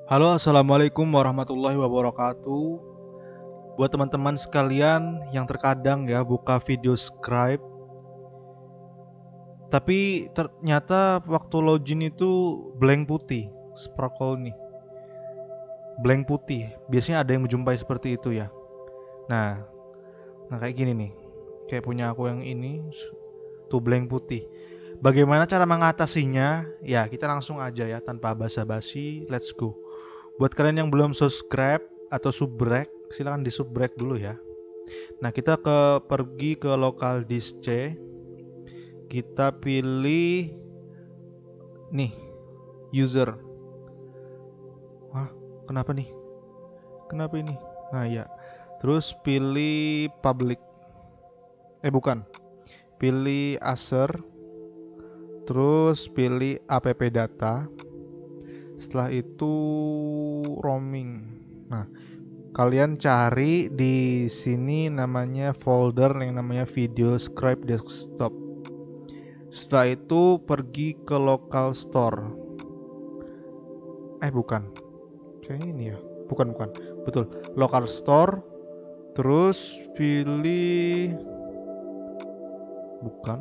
Halo, assalamualaikum warahmatullahi wabarakatuh. Buat teman-teman sekalian yang terkadang ya buka video Scribe, tapi ternyata waktu login itu blank putih, sparkle nih, blank putih. Biasanya ada yang menjumpai seperti itu ya. Nah, nah kayak gini nih, kayak punya aku yang ini, tuh blank putih. Bagaimana cara mengatasinya? Ya, kita langsung aja ya, tanpa basa-basi, let's go. Buat kalian yang belum subscribe atau subrek, silahkan di subrek dulu ya. Nah, kita pergi ke local disk C. Kita pilih nih, user. Wah, kenapa nih? Kenapa ini? Nah, ya. Terus pilih public. Bukan. Pilih Acer. Terus pilih app data. Setelah itu roaming. Nah, kalian cari di sini namanya folder yang namanya video scribe desktop. Setelah itu pergi ke local store. Bukan. Kayak ini ya. Bukan. Betul. Local store. Terus pilih bukan.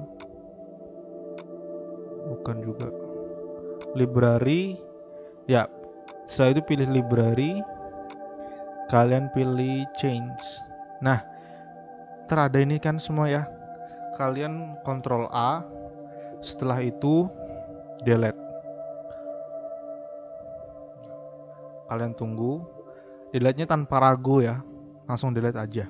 Bukan juga. Library. Ya. Setelah itu pilih library. Kalian pilih change. Nah, terada ini kan semua ya. Kalian Ctrl A. Setelah itu delete. Kalian tunggu. Delete-nya tanpa ragu ya. Langsung delete aja.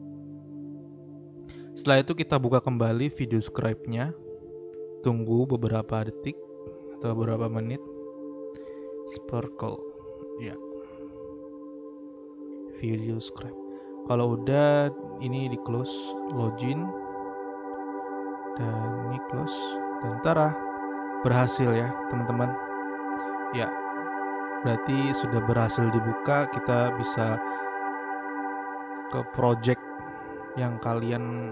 Setelah itu kita buka kembali video scribe-nya. Tunggu beberapa detik atau beberapa menit. Sparkle. Ya. Video scribe. Kalau udah ini di close, login. Dan ini close. Dan tara, berhasil ya teman-teman. Ya. Berarti sudah berhasil dibuka. Kita bisa ke project yang kalian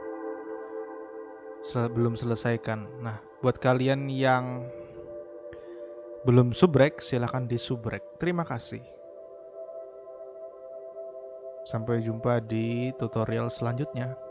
belum selesaikan. Nah, buat kalian yang belum subrek, silahkan di subrek. Terima kasih. Sampai jumpa di tutorial selanjutnya.